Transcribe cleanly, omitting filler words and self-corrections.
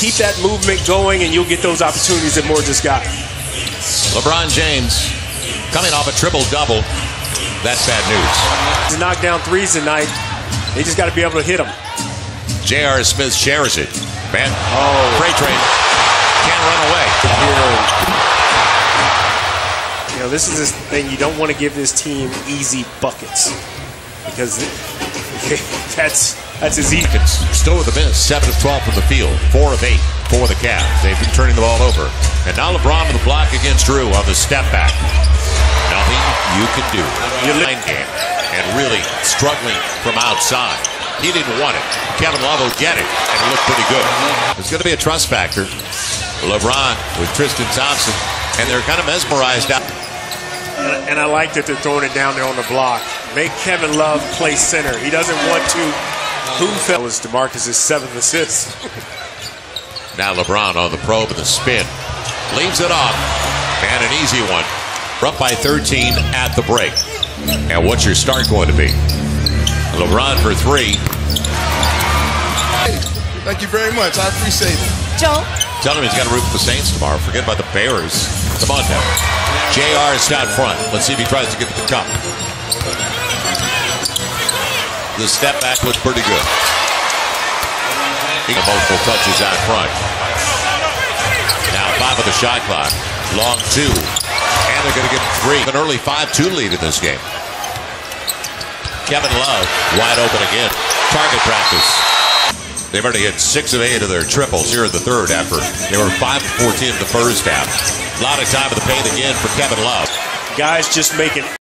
keep that movement going, and you'll get those opportunities that Moore just got. LeBron James coming off a triple-double. That's bad news. To knock down threes tonight, they just got to be able to hit them. J.R. Smith shares it. Man, freight train can't run away. You know, this is this thing, you don't want to give this team easy buckets, because that's as easy. Still with the minutes, 7 of 12 from the field, 4 of 8 for the Cavs. They've been turning the ball over. And now LeBron with the block against Drew on the step back. Nothing you can do. Line game. And really struggling from outside. He didn't want it. Kevin Love will get it, and it looked pretty good. There's going to be a trust factor. LeBron with Tristan Thompson, and they're kind of mesmerized out. And I like that they're throwing it down there on the block. Make Kevin Love play center. He doesn't want to. That was DeMarcus' 7th assist. Now LeBron on the probe and the spin. Leaves it off. And an easy one. We're up by 13 at the break. And what's your start going to be? LeBron for 3. Hey, thank you very much. I appreciate it. Joe? Tell him he's got to root for the Saints tomorrow. Forget about the Bears. Come on now. JR is out front. Let's see if he tries to get to the cup. The step back looks pretty good. He got multiple touches out front. Now 5 of the shot clock. Long 2. And they're going to get 3. An early 5-2 lead in this game. Kevin Love wide open again. Target practice. They've already hit 6 of 8 of their triples here in the third after they were 5 of 14 in the first half. A lot of time in the paint again for Kevin Love. Guys just making